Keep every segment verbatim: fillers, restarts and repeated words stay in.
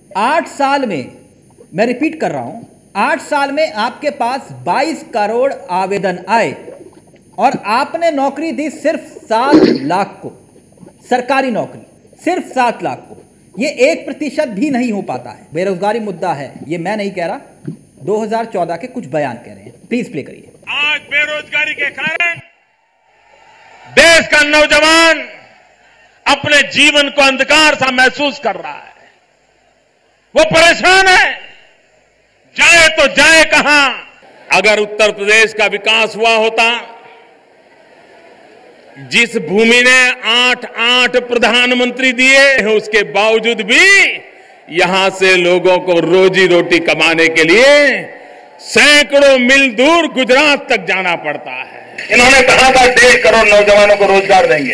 आठ साल में, मैं रिपीट कर रहा हूं, आठ साल में आपके पास बाईस करोड़ आवेदन आए और आपने नौकरी दी सिर्फ सात लाख को, सरकारी नौकरी सिर्फ सात लाख को। ये एक प्रतिशत भी नहीं हो पाता है। बेरोजगारी मुद्दा है, ये मैं नहीं कह रहा, दो हज़ार चौदह के कुछ बयान कह रहे हैं। प्लीज प्ले करिए। आज बेरोजगारी के कारण देश का नौजवान अपने जीवन को अंधकार सा महसूस कर रहा है। वो परेशान है, जाए तो जाए कहां। अगर उत्तर प्रदेश का विकास हुआ होता, जिस भूमि ने आठ आठ प्रधानमंत्री दिए, उसके बावजूद भी यहां से लोगों को रोजी रोटी कमाने के लिए सैकड़ों मील दूर गुजरात तक जाना पड़ता है। इन्होंने कहा था डेढ़ करोड़ नौजवानों को रोजगार देंगे,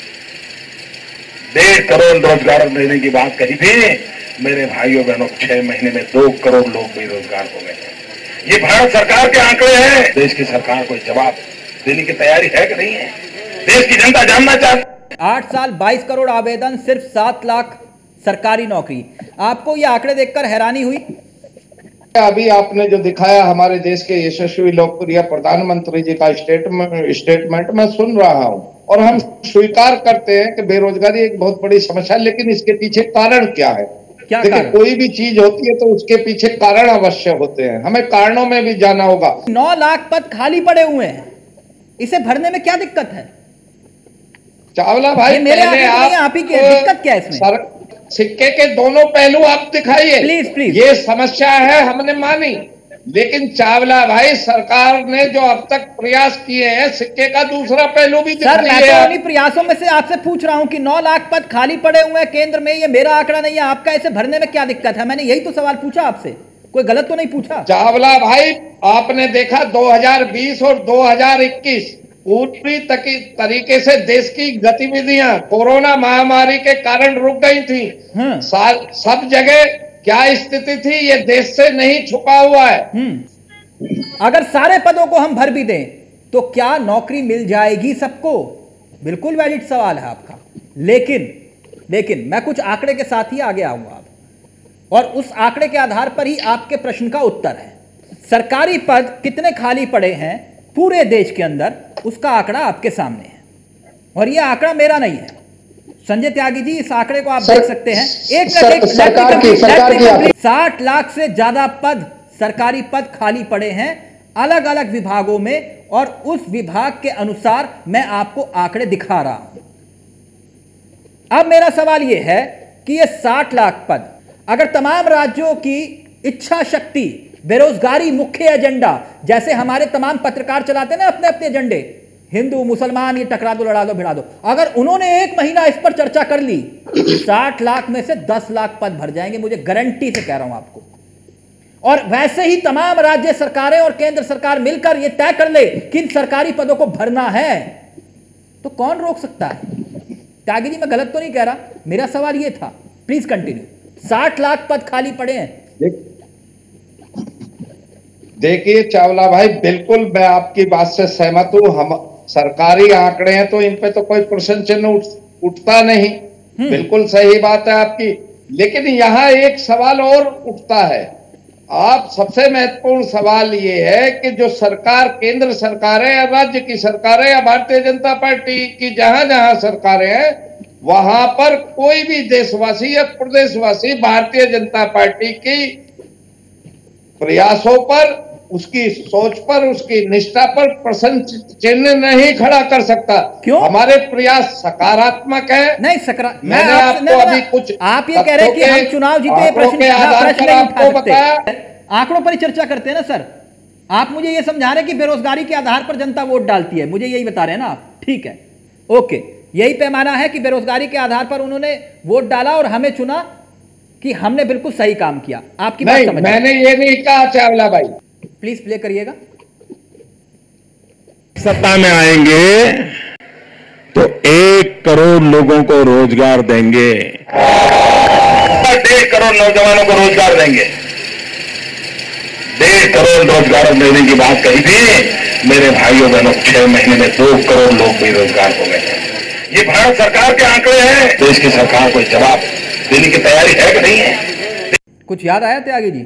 डेढ़ करोड़ रोजगार देने की बात कही थी। मेरे भाइयों बहनों, छह महीने में दो करोड़ लोग बेरोजगार हो गए। ये भारत सरकार के आंकड़े हैं। देश की सरकार कोई जवाब देने की तैयारी है कि नहीं है? देश की जनता जानना चाहती है। आठ साल बाईस करोड़ आवेदन, सिर्फ सात लाख सरकारी नौकरी। आपको ये आंकड़े देखकर हैरानी हुई? अभी आपने जो दिखाया हमारे देश के यशस्वी लोकप्रिय प्रधानमंत्री जी का स्टेटमेंट स्टेटमेंट मैं सुन रहा हूं और हम स्वीकार करते हैं कि बेरोजगारी एक बहुत बड़ी समस्या है, लेकिन इसके पीछे कारण क्या है? क्या देखिए, कारण? कोई भी चीज होती है तो उसके पीछे कारण अवश्य होते हैं, हमें कारणों में भी जाना होगा। नौ लाख पद खाली पड़े हुए हैं, इसे भरने में क्या दिक्कत है? चावला भाई, मेरे पहले आप, आप, आप ही की दिक्कत क्या है इसमें? सर, सिक्के के दोनों पहलू आप दिखाइए। Please please. ये समस्या है, हमने मानी, लेकिन चावला भाई, सरकार ने जो अब तक प्रयास किए हैं, सिक्के का दूसरा पहलू भी सर, मैं दिखाइए। तो उन्हीं प्रयासों में से आपसे पूछ रहा हूं कि नौ लाख पद खाली पड़े हुए हैं केंद्र में, ये मेरा आंकड़ा नहीं है आपका, इसे भरने में क्या दिक्कत है? मैंने यही तो सवाल पूछा आपसे, कोई गलत तो नहीं पूछा? चावला भाई, आपने देखा दो हज़ार बीस और दो हज़ार इक्कीस पूरी तरीके से देश की गतिविधियां कोरोना महामारी के कारण रुक गई थी। सब जगह क्या स्थिति थी, ये देश से नहीं छुपा हुआ है। अगर सारे पदों को हम भर भी दें तो क्या नौकरी मिल जाएगी सबको? बिल्कुल वैलिड सवाल है आपका, लेकिन लेकिन मैं कुछ आंकड़े के साथ ही आगे आऊंगा अब, और उस आंकड़े के आधार पर ही आपके प्रश्न का उत्तर है। सरकारी पद कितने खाली पड़े हैं पूरे देश के अंदर, उसका आंकड़ा आपके सामने है, और यह आंकड़ा मेरा नहीं है। संजय त्यागी जी, इस आंकड़े को आप सर, देख सकते हैं। एक सर, एक सरकार की, सरकार की साठ लाख से ज्यादा पद, सरकारी पद खाली पड़े हैं अलग अलग विभागों में, और उस विभाग के अनुसार मैं आपको आंकड़े दिखा रहा हूं। अब मेरा सवाल यह है कि यह साठ लाख पद अगर तमाम राज्यों की इच्छा शक्ति, बेरोजगारी मुख्य एजेंडा, जैसे हमारे तमाम पत्रकार चलाते ना अपने अपने एजेंडे, हिंदू मुसलमान ये टकरा दो, लड़ा दो, भिड़ा दो, अगर उन्होंने एक महीना इस पर चर्चा कर ली, साठ लाख में से दस लाख पद भर जाएंगे, मुझे गारंटी से कह रहा हूं आपको। और वैसे ही तमाम राज्य सरकारें और केंद्र सरकार मिलकर यह तय कर ले कि इन सरकारी पदों को भरना है, तो कौन रोक सकता है? त्यागी जी, मैं गलत तो नहीं कह रहा, मेरा सवाल यह था। Please continue. साठ लाख पद खाली पड़े हैं। देखिए चावला भाई, बिल्कुल मैं आपकी बात से सहमत हूं। हम सरकारी आंकड़े हैं तो इन पे तो कोई प्रश्न चिन्ह उठ, उठता नहीं, बिल्कुल सही बात है आपकी। लेकिन यहाँ एक सवाल और उठता है। आप सबसे महत्वपूर्ण सवाल ये है कि जो सरकार, केंद्र सरकार है या राज्य की सरकार है या भारतीय जनता पार्टी की जहां जहां सरकारें हैं, वहां पर कोई भी देशवासी या प्रदेशवासी भारतीय जनता पार्टी की प्रयासों पर, उसकी सोच पर, उसकी निष्ठा पर प्रश्न चिन्ह नहीं खड़ा कर सकता। क्यों? हमारे प्रयास सकारात्मक है। नहीं सकारात्मक, मैंने आपको अभी कुछ, आप ये कह रहे हैं कि हम चुनाव जीते, प्रश्न के आधार पर आपको बताया। आंकड़ों पर ही चर्चा करते हैं ना सर। आप मुझे ये समझा रहे हैं कि बेरोजगारी के आधार पर जनता वोट डालती है, मुझे यही बता रहे हैं ना आप? ठीक है, ओके, यही पैमाना है कि बेरोजगारी के आधार पर उन्होंने वोट डाला और हमें चुना कि हमने बिल्कुल सही काम किया। आपकी बात समझ, मैंने ये नहीं कहा चावला भाई। प्लीज प्ले करिएगा। सत्ता में आएंगे तो एक करोड़ लोगों को रोजगार देंगे, डेढ़ करोड़ नौजवानों को रोजगार देंगे, डेढ़ करोड़ रोजगार देने की बात कही थी। मेरे भाइयों बहनों, छह महीने में दो करोड़ लोग बेरोजगार हो गए। ये भारत सरकार के आंकड़े हैं। देश की सरकार कोई जवाब देने की तैयारी है कि नहीं है? कुछ याद आया त्यागी जी?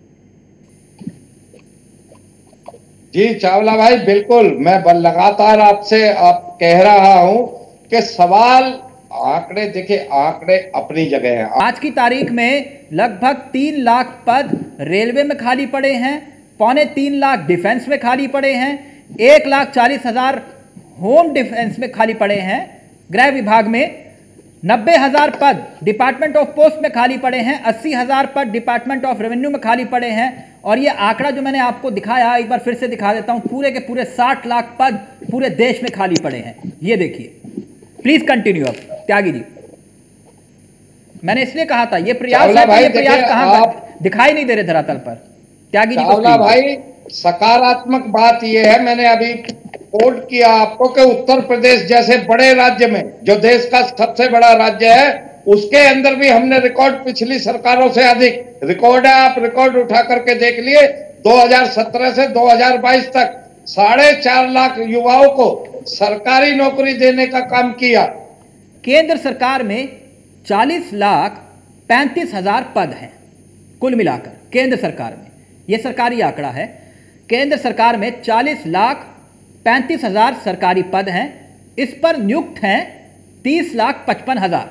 जी चावला भाई, बिल्कुल मैं लगातार आपसे आप कह रहा हूं कि सवाल आंकड़े, देखिए आंकड़े अपनी जगह हैं। आज की तारीख में लगभग तीन लाख पद रेलवे में खाली पड़े हैं, पौने तीन लाख डिफेंस में खाली पड़े हैं, एक लाख चालीस हजार होम डिफेंस में खाली पड़े हैं, गृह विभाग में नब्बे हजार पद डिपार्टमेंट ऑफ पोस्ट में खाली पड़े हैं, अस्सी हजार पद डिपार्टमेंट ऑफ रेवेन्यू में खाली पड़े हैं। और ये आंकड़ा जो मैंने आपको दिखाया, एक बार फिर से दिखा देता हूं, पूरे के पूरे साठ लाख पद पूरे देश में खाली पड़े हैं। ये देखिए, प्लीज कंटिन्यू अब त्यागी जी। मैंने इसलिए कहा था ये प्रयास है, ये प्रयास कहां दिखाई नहीं दे रहे धरातल पर। त्यागी जी चावला भाई, सकारात्मक बात यह है, मैंने अभी कोट किया आपको कि उत्तर प्रदेश जैसे बड़े राज्य में, जो देश का सबसे बड़ा राज्य है, उसके अंदर भी हमने रिकॉर्ड पिछली सरकारों से अधिक रिकॉर्ड है। आप रिकॉर्ड उठा करके देख लिए, दो हज़ार सत्रह से दो हज़ार बाईस तक साढ़े चार लाख युवाओं को सरकारी नौकरी देने का काम किया। केंद्र सरकार में चालीस लाख पैंतीस हजार पद हैं कुल मिलाकर केंद्र सरकार में। यह सरकारी आंकड़ा है। केंद्र सरकार में चालीस लाख पैंतीस हजार सरकारी पद हैं। इस पर नियुक्त हैं तीस लाख पचपन हजार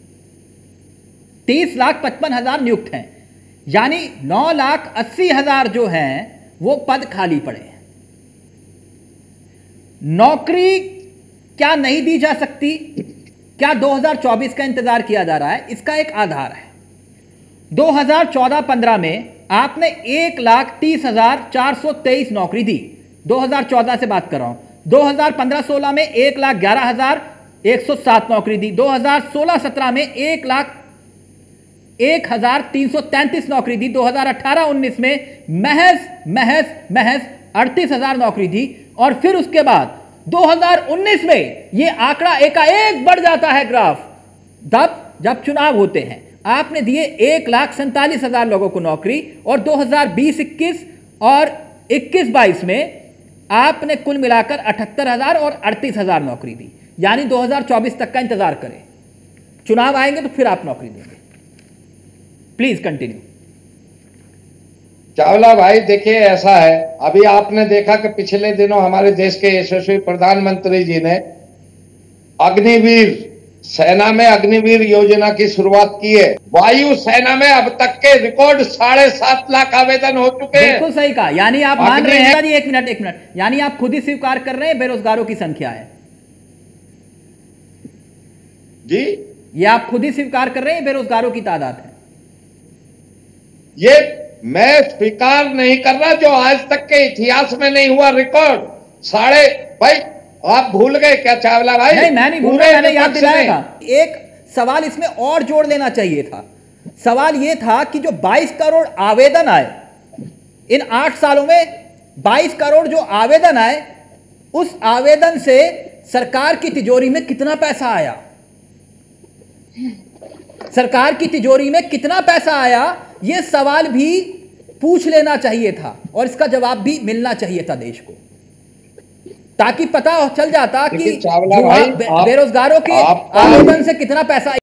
तीस लाख पचपन हजार नियुक्त हैं, यानी नौ लाख अस्सी हजार जो हैं वो पद खाली पड़े हैं। नौकरी क्या नहीं दी जा सकती? क्या दो हज़ार चौबीस का इंतजार किया जा रहा है? इसका एक आधार है। दो हज़ार चौदह पंद्रह में आपने एक लाख तीस हजार चार सौ तेईस नौकरी दी। दो हज़ार चौदह से बात कर रहा हूं। दो हज़ार पंद्रह सोलह में एक लाख ग्यारह हजार एक सौ सात नौकरी दी। दो हज़ार सोलह सत्रह में एक लाख एक हजार तीन सौ तैंतीस नौकरी दी। दो हज़ार अठारह उन्नीस में महज महज महज अड़तीस हजार नौकरी दी। और फिर उसके बाद दो हज़ार उन्नीस में यह आंकड़ा एकाएक बढ़ जाता है ग्राफ, तब जब चुनाव होते हैं। आपने दिए एक लाख सैंतालीस हजार लोगों को नौकरी, और दो हज़ार बीस इक्कीस और इक्कीस बाईस में आपने कुल मिलाकर अठहत्तर हजार और अड़तीस हजार नौकरी दी। यानी दो हज़ार चौबीस तक का इंतजार करें, चुनाव आएंगे तो फिर आप नौकरी देंगे। Please continue. चावला भाई देखिए, ऐसा है, अभी आपने देखा कि पिछले दिनों हमारे देश के यशस्वी प्रधानमंत्री जी ने अग्निवीर सेना में अग्निवीर योजना की शुरुआत की है। वायु सेना में अब तक के रिकॉर्ड साढ़े सात लाख आवेदन हो चुके हैं। बिल्कुल सही कहा। यानी आप मान रहे हैं जी, एक मिनट एक मिनट यानी आप खुद ही स्वीकार कर रहे हैं बेरोजगारों की संख्या है जी? ये आप खुद ही स्वीकार कर रहे हैं बेरोजगारों की तादाद है? ये मैं स्वीकार नहीं कर रहा, जो आज तक के इतिहास में नहीं हुआ रिकॉर्ड। साढ़े भाई आप भूल गए क्या चावला भाई? नहीं, मैं नहीं भूल रहा, मैंने याद दिलाया था। एक सवाल इसमें और जोड़ लेना चाहिए था। सवाल यह था कि जो बाईस करोड़ आवेदन आए इन आठ सालों में, बाईस करोड़ जो आवेदन आए, उस आवेदन से सरकार की तिजोरी में कितना पैसा आया? सरकार की तिजोरी में कितना पैसा आया, यह सवाल भी पूछ लेना चाहिए था, और इसका जवाब भी मिलना चाहिए था देश को, ताकि पता चल जाता कि चावला भाई, बेरोजगारों के आवेदन से कितना पैसा